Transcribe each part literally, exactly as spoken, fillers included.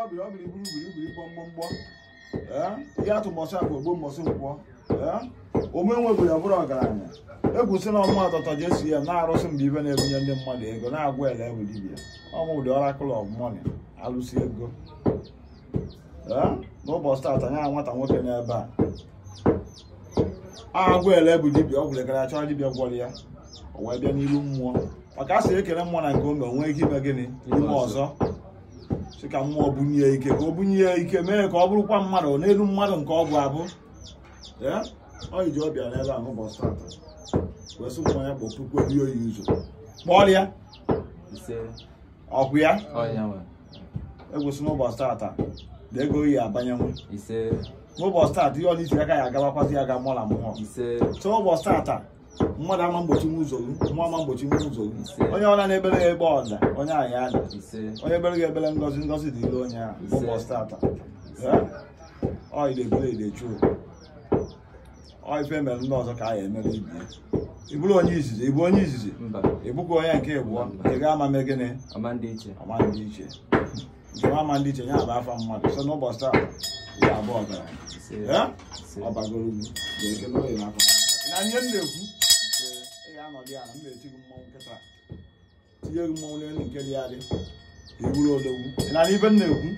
ọbịa ọbịa iburu iburu iburu gbọmgbọmgbọ ee ihe atụ mbọsị akụ ogbo mbọsị nkwọ ee ome nwebụrụ ọbụrụ ọgaranya egwusi na ọmụ atọtọ jesi ya na-arụsị mgbe ibe na-ebunye ndị mmadụ ego na-agwa ele ebu dibịa ọmụ ụdị ọrakụlụ of money alụsị ego ee n'ụbọchị taata anya nwata nwoke n'ebe a agwa ele ebu dibịa ọ gwụlegara achọ dibịa gwọrọ ya o wee bịa n'iru mmụọ maka a sị ekele mmụọ na nke ome o nwee ike ime gịnị ime ọzọ sị ka mmụọ bunye ya ike ka o bunye ya ike mee ka ọ bụrụkwa mmadụ n'elu mmadụ nke ọ bụ abụ ee ọ iji ọbịa n'ebe a n'ụbọchị taata wee sị mmụọ ya kpọpụkwe rie oyi ụzọ kpọọ ya ọkụ ya egwusi n'ụbọchị taata na ego oyi abanyenwe n'ụbọchị taata ihe ọ n'isi aka ya agabakwazi ya ga mụọ na mmụọ so ụbọchị taata mmadụ ama mgbochi m ụzọ mmụọ ama mgbochi m ụzọ onye ọla na-ebere ya ebe ọda onye anyị ada onye ebere ga ebere ngozi ngozi dị ile onye ahụ ụbọchị taata ọ ide ebere ide chuo ọ ife mere ndị ọzọ ka a ya emere ibi ịbụrụ onye izizi ịbụ onye izizi ịbụkwa onye nke ịbụọ ị ga ama mee gịnị ọma ndị iche nke ama ndị iche ya bụ afa mmadụ so n'ụbọchị taa ya abụọ ọgaranya ọ bagoro ugwu ga-ekele oyi n'afọ na ihe m na-ekwu ị ga-anọdụ ya na m na-eti gị mmọnwụ nkịta tinye gị mmọnwụ n'elu nke dị adị iburu odogwu ị na ibe m na-ekwu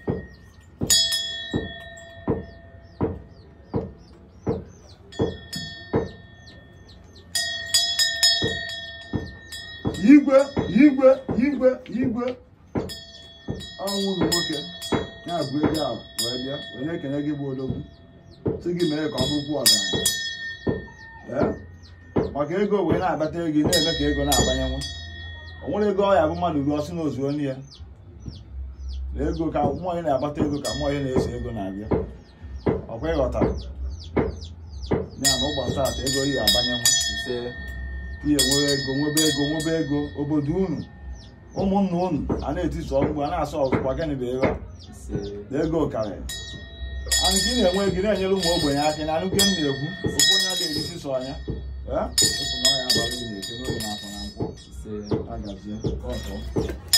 igwe igwe igwe igwe ọnwụ ụmụ nwoke ya bụ ego a wee bịa wee na-ekenye gị bụ odogwu sị gị mee ka ọ bụrụkwa ọgaranya maka ego wee na-abata ego na-eme ka ego na-abanyenwu o nwere ego ọ ya bụ mmadụ ruo ọsị na ozuo onye ya na ego ka mmụọ onye na-agbata ego ka mmụọ onye na-ese ego na-abịa ọkwa ịghọtara ya na ụbọchị taata ego ihe abanyenwu ihe nwere ego nwebe ego nwebe ego obodo unu ụmụnna unu a na-etisa ọgwụgwụ a na-asọ ọzụkwa gịnị bụ ego a na ego karịrị anyị gị na-enwe gị na-enyere ụmụ ogbenye aka na anụke m na-ekwu okwu onye a ga-erisi so anya ee okwu na ọnya abalị gị na-eke n'oge na-afọ na nkwọ agazie ọzọ